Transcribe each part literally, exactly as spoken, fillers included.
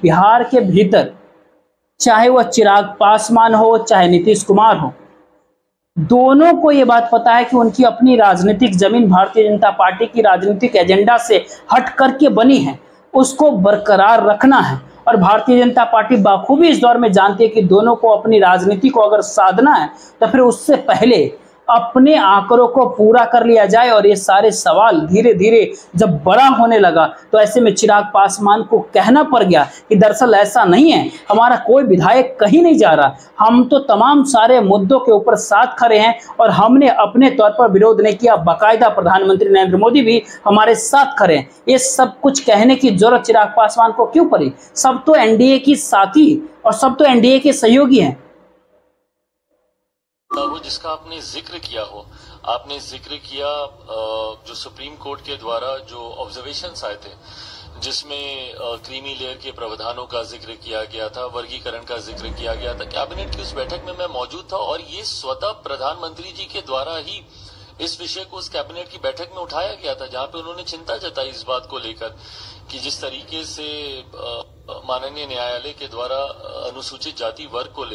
बिहार के भीतर, चाहे वह चिराग पासवान हो चाहे नीतीश कुमार हो, दोनों को ये बात पता है कि उनकी अपनी राजनीतिक जमीन भारतीय जनता पार्टी की राजनीतिक एजेंडा से हट करके बनी है, उसको बरकरार रखना है। और भारतीय जनता पार्टी बाखूबी इस दौर में जानती है कि दोनों को अपनी राजनीति को अगर साधना है तो फिर उससे पहले अपने आंकड़ों को पूरा कर लिया जाए। और ये सारे सवाल धीरे धीरे जब बड़ा होने लगा तो ऐसे में चिराग पासवान को कहना पड़ गया कि दरअसल ऐसा नहीं है, हमारा कोई विधायक कहीं नहीं जा रहा, हम तो तमाम सारे मुद्दों के ऊपर साथ खड़े हैं और हमने अपने तौर पर विरोध नहीं किया, बाकायदा प्रधानमंत्री नरेंद्र मोदी भी हमारे साथ खड़े हैं। ये सब कुछ कहने की जरूरत चिराग पासवान को क्यों पड़ी? सब तो एनडीए की साथी और सब तो एनडीए के सहयोगी हैं। वो जिसका आपने जिक्र किया हो, आपने जिक्र किया जो सुप्रीम कोर्ट के द्वारा जो ऑब्जर्वेशंस आए थे, जिसमें क्रीमी लेयर के प्रावधानों का जिक्र किया गया था, वर्गीकरण का जिक्र किया गया था। कैबिनेट की उस बैठक में मैं मौजूद था और ये स्वतः प्रधानमंत्री जी के द्वारा ही इस विषय को उस कैबिनेट की बैठक में उठाया गया था, जहां पे उन्होंने चिंता जताई इस बात को लेकर कि जिस तरीके से माननीय न्यायालय के द्वारा अनुसूचित जाति वर्ग को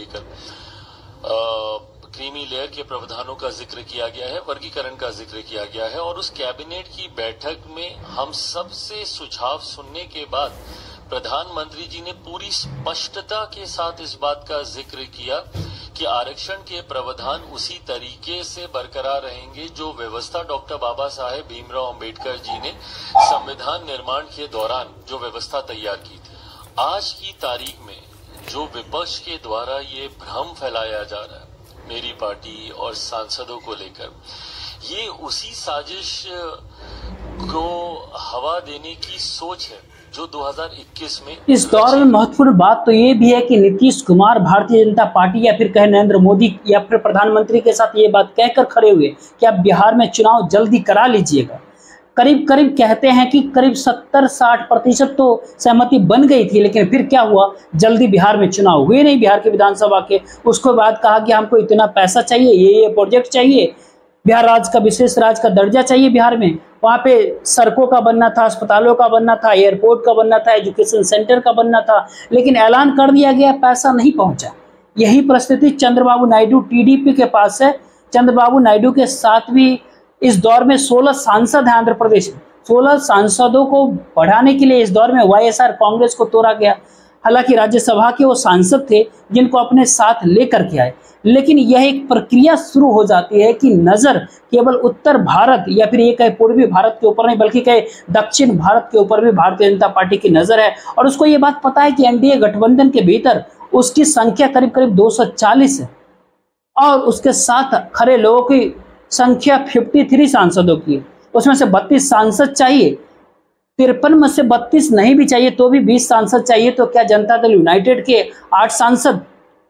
लेकर क्रीमी लेयर के प्रावधानों का जिक्र किया गया है, वर्गीकरण का जिक्र किया गया है। और उस कैबिनेट की बैठक में हम सबसे सुझाव सुनने के बाद प्रधानमंत्री जी ने पूरी स्पष्टता के साथ इस बात का जिक्र किया कि आरक्षण के प्रावधान उसी तरीके से बरकरार रहेंगे जो व्यवस्था डॉक्टर बाबा साहेब भीमराव अंबेडकर जी ने संविधान निर्माण के दौरान जो व्यवस्था तैयार की थी। आज की तारीख में जो विपक्ष के द्वारा ये भ्रम फैलाया जा रहा है मेरी पार्टी और सांसदों को लेकर, ये उसी साजिश को हवा देने की सोच है जो दो हज़ार इक्कीस में। इस दौर में महत्वपूर्ण बात तो ये भी है कि नीतीश कुमार भारतीय जनता पार्टी या फिर कहे नरेंद्र मोदी या फिर प्रधानमंत्री के साथ ये बात कहकर खड़े हुए कि आप बिहार में चुनाव जल्दी करा लीजिएगा। करीब करीब कहते हैं कि करीब सत्तर साठ प्रतिशत तो सहमति बन गई थी, लेकिन फिर क्या हुआ, जल्दी बिहार में चुनाव हुए नहीं बिहार के विधानसभा के। उसके बाद कहा कि हमको इतना पैसा चाहिए, ये ये प्रोजेक्ट चाहिए, बिहार राज्य का विशेष राज्य का दर्जा चाहिए बिहार में। वहाँ पे सड़कों का बनना था, अस्पतालों का बनना था, एयरपोर्ट का बनना था, एजुकेशन सेंटर का बनना था, लेकिन ऐलान कर दिया गया, पैसा नहीं पहुंचा। यही परिस्थिति चंद्रबाबू नायडू टीडीपी के पास है। चंद्रबाबू नायडू के साथ भी इस दौर में सोलह सांसद हैं आंध्र प्रदेश में। सोलह सांसदों को बढ़ाने के लिए इस दौर में वाईएसआर कांग्रेस को तोड़ा गया। हालांकि राज्यसभा के वो सांसद थे जिनको अपने साथ लेकर के आए, लेकिन यह एक प्रक्रिया शुरू हो जाती है कि नजर केवल उत्तर भारत या फिर ये कहे पूर्वी भारत के ऊपर नहीं बल्कि कहे दक्षिण भारत के ऊपर भी भारतीय जनता पार्टी की नजर है। और उसको ये बात पता है कि एनडीए गठबंधन के भीतर उसकी संख्या करीब करीब दो सौ चालीस है और उसके साथ खड़े लोगों की संख्या तिरेपन सांसदों की, उसमें से बत्तीस सांसद चाहिए। तिरपन में से बत्तीस नहीं भी चाहिए तो भी बीस सांसद चाहिए। तो क्या जनता दल यूनाइटेड के आठ सांसद,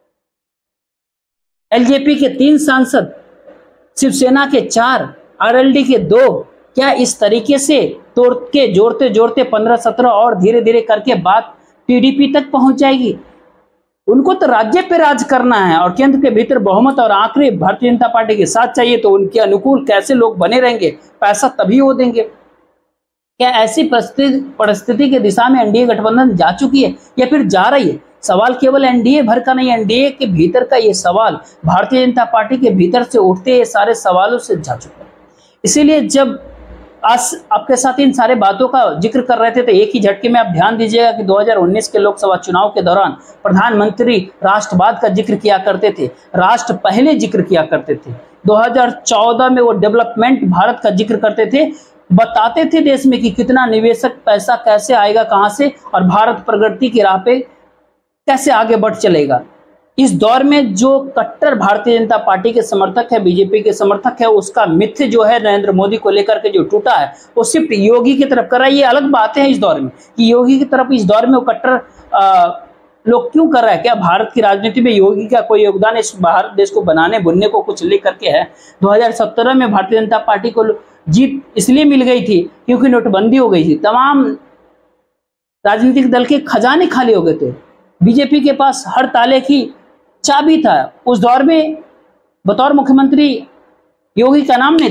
एलजेपी के तीन सांसद, शिवसेना के चार, आरएलडी के दो, क्या इस तरीके से तोड़ के जोड़ते जोड़ते पंद्रह सत्रह और धीरे धीरे करके बात टीडीपी तक पहुंच जाएगी? उनको तो राज्य पे राज करना है और केंद्र के भीतर बहुमत और आंकड़े भारतीय जनता पार्टी के साथ चाहिए। तो उनके अनुकूल कैसे लोग बने रहेंगे? पैसा तभी वो देंगे। क्या ऐसी परिस्थिति के दिशा में एनडीए गठबंधन जा चुकी है या फिर जा रही है? सवाल केवल एनडीए भर का नहीं, एनडीए के भीतर का ये सवाल भारतीय जनता पार्टी के भीतर से उठते ये सारे सवालों से जा चुका है। इसीलिए जब आज आपके साथ इन सारे बातों का जिक्र कर रहे थे तो एक ही झटके में आप ध्यान दीजिएगा कि दो हज़ार उन्नीस के लोकसभा चुनाव के दौरान प्रधानमंत्री राष्ट्रवाद का जिक्र किया करते थे, राष्ट्र पहले जिक्र किया करते थे। दो हज़ार चौदह में वो डेवलपमेंट भारत का जिक्र करते थे, बताते थे देश में कि कितना निवेशक पैसा कैसे आएगा कहां से और भारत प्रगति की राह पे कैसे आगे बढ़ चलेगा। इस दौर में जो कट्टर भारतीय जनता पार्टी के समर्थक है, बीजेपी के समर्थक है, उसका मिथ्य जो है नरेंद्र मोदी को लेकर के जो टूटा है वो सिर्फ योगी की तरफ कर रहा है। ये अलग बात है इस दौर में कि योगी की तरफ इस दौर में वो कट्टर लोग क्यों कर रहा है। क्या भारत की राजनीति में योगी का कोई योगदान इस भारत देश को बनाने बुनने को कुछ लेकर के है? दो हज़ार सत्रह में भारतीय जनता पार्टी को जीत इसलिए मिल गई थी क्योंकि नोटबंदी हो गई थी, तमाम राजनीतिक दल के खजाने खाली हो गए थे, बीजेपी के पास हर ताले की चाबी था। उस दौर में बतौर मुख्यमंत्री योगी का नाम नहीं था,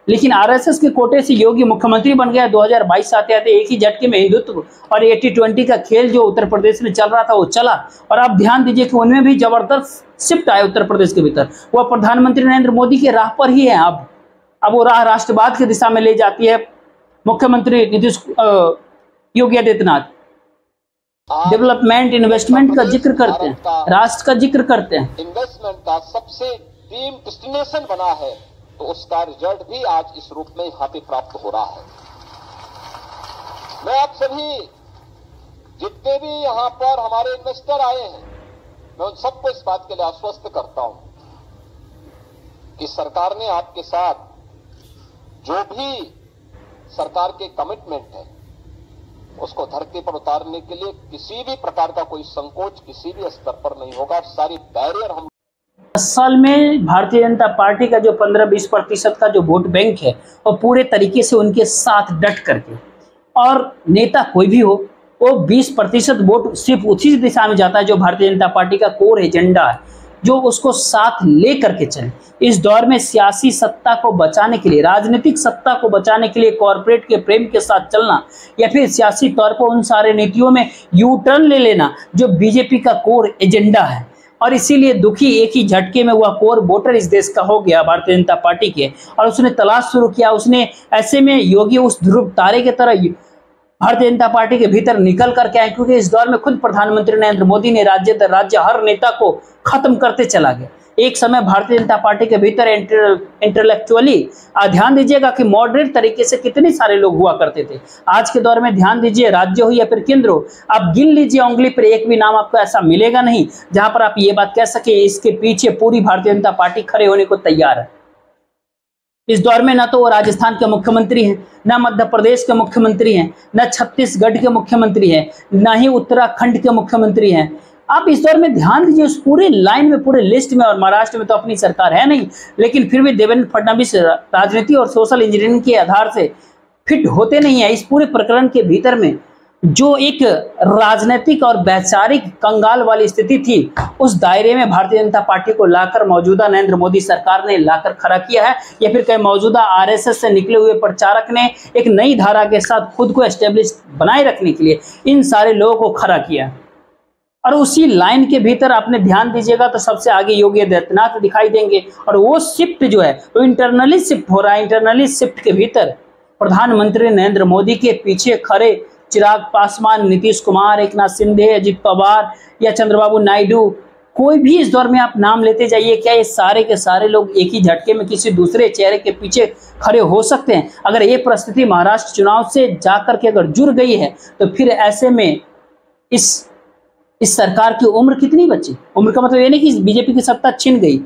लेकिन आरएसएस के कोटे से योगी मुख्यमंत्री बन गया। दो हज़ार बाईस आते आते एक ही झटके में हिंदुत्व और एटी ट्वेंटी का खेल जो उत्तर प्रदेश में चल रहा था वो चला। और अब ध्यान दीजिए कि उनमें भी जबरदस्त शिफ्ट आए उत्तर प्रदेश के भीतर। वह प्रधानमंत्री नरेंद्र मोदी के राह पर ही है। अब अब वो राह राष्ट्रवाद की दिशा में ले जाती है। मुख्यमंत्री नीतीश योगी आदित्यनाथ डेवलपमेंट इन्वेस्टमेंट का जिक्र करते हैं, राष्ट्र का जिक्र करते हैं, इन्वेस्टमेंट का सबसे ड्रीम डेस्टिनेशन बना है, तो उसका रिजल्ट भी आज इस रूप में यहाँ पे प्राप्त हो रहा है। मैं आप सभी जितने भी यहाँ पर हमारे इन्वेस्टर आए हैं, मैं उन सबको इस बात के लिए आश्वस्त करता हूं कि सरकार ने आपके साथ जो भी सरकार के कमिटमेंट है उसको धरती पर उतारने के लिए किसी भी प्रकार का कोई संकोच किसी भी स्तर पर नहीं होगा। सारी बैरियर हम साल में भारतीय जनता पार्टी का जो पंद्रह बीस प्रतिशत का जो वोट बैंक है वो पूरे तरीके से उनके साथ डट करके, और नेता कोई भी हो वो बीस प्रतिशत वोट सिर्फ उसी दिशा में जाता है जो भारतीय जनता पार्टी का कोर एजेंडा है, जो उसको साथ ले करके चले। इस दौर में सियासी सत्ता को बचाने के लिए, राजनीतिक सत्ता को बचाने के लिए कॉरपोरेट के प्रेम के साथ चलना या फिर सियासी तौर पर उन सारे नीतियों में यू टर्न ले लेना जो बीजेपी का कोर एजेंडा है। और इसीलिए दुखी एक ही झटके में वह कोर वोटर इस देश का हो गया भारतीय जनता पार्टी के, और उसने तलाश शुरू किया। उसने ऐसे में योगी उस ध्रुव तारे की तरह भारतीय जनता पार्टी के भीतर निकल करके आए, क्योंकि इस दौर में खुद प्रधानमंत्री नरेंद्र मोदी ने राज्य दर राज्य हर नेता को खत्म करते चला गया। एक समय भारतीय जनता पार्टी के भीतर इंटेलेक्चुअली ध्यान दीजिएगा कि मॉडरेट तरीके से कितने सारे लोग हुआ करते थे। आज के दौर में ध्यान दीजिए, राज्य हो या फिर केंद्र हो, आप गिन लीजिए उंगली पर एक भी नाम आपको ऐसा मिलेगा नहीं जहां पर आप ये बात कह सके इसके पीछे पूरी भारतीय जनता पार्टी खड़े होने को तैयार है। इस दौर में न तो वो राजस्थान के मुख्यमंत्री हैं, न मध्य प्रदेश के मुख्यमंत्री हैं, न छत्तीसगढ़ के मुख्यमंत्री हैं, न ही उत्तराखंड के मुख्यमंत्री हैं। आप इस दौर में ध्यान दीजिए उस पूरे लाइन में, पूरे लिस्ट में, और महाराष्ट्र में तो अपनी सरकार है नहीं, लेकिन फिर भी देवेंद्र फडणवीस राजनीति और सोशल इंजीनियरिंग के आधार से फिट होते नहीं है। इस पूरे प्रकरण के भीतर में जो एक राजनीतिक और वैचारिक कंगाल वाली स्थिति थी, उस दायरे में भारतीय जनता पार्टी को लाकर मौजूदा नरेंद्र मोदी सरकार ने लाकर खड़ा किया है, या फिर कई मौजूदा आरएसएस से निकले हुए प्रचारक ने एक नई धारा के साथ खुद को एस्टेब्लिश बनाए रखने के लिए इन सारे लोगों को खड़ा किया। और उसी लाइन के भीतर आपने ध्यान दीजिएगा तो सबसे आगे योगी आदित्यनाथ दिखाई देंगे, और वो शिफ्ट जो है वो इंटरनली शिफ्ट हो रहा है। इंटरनली शिफ्ट के भीतर प्रधानमंत्री नरेंद्र मोदी के पीछे खड़े चिराग पासवान, नीतीश कुमार, एक नाथ शिंदे, अजित पवार या चंद्रबाबू नायडू, कोई भी इस दौर में आप नाम लेते जाइए, क्या ये सारे के सारे लोग एक ही झटके में किसी दूसरे चेहरे के पीछे खड़े हो सकते हैं? अगर ये परिस्थिति महाराष्ट्र चुनाव से जाकर के अगर जुड़ गई है तो फिर ऐसे में इस इस सरकार की उम्र कितनी बची? उम्र का मतलब ये नहीं कि बीजेपी की सत्ता छिन गई,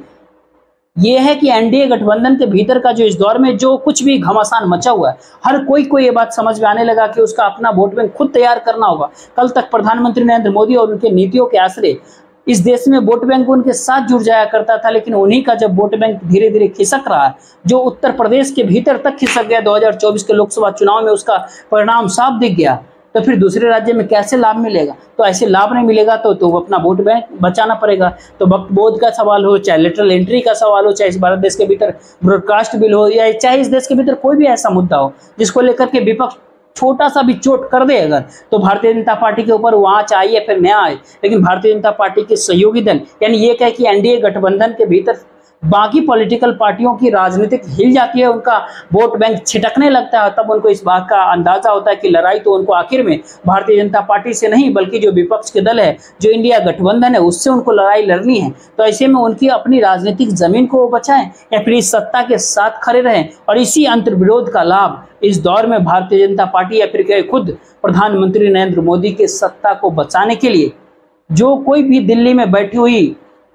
ये है कि एनडीए गठबंधन के भीतर का जो इस दौर में जो कुछ भी घमासान मचा हुआ है, हर कोई को ये बात समझ में आने लगा कि उसका अपना वोट बैंक खुद तैयार करना होगा। कल तक प्रधानमंत्री नरेंद्र मोदी और उनके नीतियों के आश्रय इस देश में वोट बैंक उनके साथ जुड़ जाया करता था, लेकिन उन्हीं का जब वोट बैंक धीरे धीरे खिसक रहा है, जो उत्तर प्रदेश के भीतर तक खिसक गया दो हजार चौबीस के लोकसभा चुनाव में, उसका परिणाम साफ दिख गया, तो फिर दूसरे राज्य में कैसे लाभ मिलेगा? तो ऐसे लाभ नहीं मिलेगा तो तो अपना वोट बैंक बचाना पड़ेगा। तो वक्त बोध का सवाल हो, चाहे लेटरल एंट्री का सवाल हो, चाहे इस भारत देश के भीतर ब्रॉडकास्ट बिल हो, या चाहे इस देश के भीतर कोई भी ऐसा मुद्दा हो जिसको लेकर के विपक्ष छोटा सा भी चोट कर दे अगर, तो भारतीय जनता पार्टी के ऊपर वहां चाहे या फिर न आए, लेकिन भारतीय जनता पार्टी के सहयोगी दल, यानी ये कहे कि एनडीए गठबंधन के भीतर बाकी पॉलिटिकल पार्टियों की राजनीतिक हिल जाती है, उनका वोट बैंक छिटकने लगता है, तब उनको इस बात का अंदाजा होता है कि लड़ाई तो उनको आखिर में भारतीय जनता पार्टी से नहीं बल्कि जो विपक्ष के दल है, जो इंडिया गठबंधन है, उससे उनको लड़ाई लड़नी है। तो ऐसे में उनकी अपनी राजनीतिक जमीन को वो बचाएं या फिर इस सत्ता के साथ खड़े रहें, और इसी अंतर्विरोध का लाभ इस दौर में भारतीय जनता पार्टी या फिर खुद प्रधानमंत्री नरेंद्र मोदी के सत्ता को बचाने के लिए जो कोई भी दिल्ली में बैठी हुई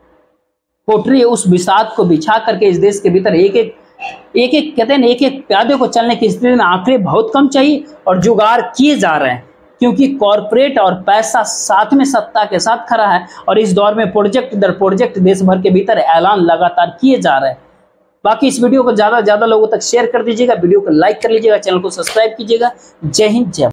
कोठरी है, उस विषाद को बिछा करके इस देश के भीतर एक एक एक एक कहते हैं एक एक प्यादे को चलने की स्थिति में आंकड़े बहुत कम चाहिए और जुगाड़ किए जा रहे हैं, क्योंकि कॉरपोरेट और पैसा साथ में सत्ता के साथ खड़ा है, और इस दौर में प्रोजेक्ट दर प्रोजेक्ट देश भर के भीतर ऐलान लगातार किए जा रहे हैं। बाकी इस वीडियो को ज्यादा से ज्यादा लोगों तक शेयर कर दीजिएगा, वीडियो को लाइक कर लीजिएगा, चैनल को सब्सक्राइब कीजिएगा। जय हिंद, जय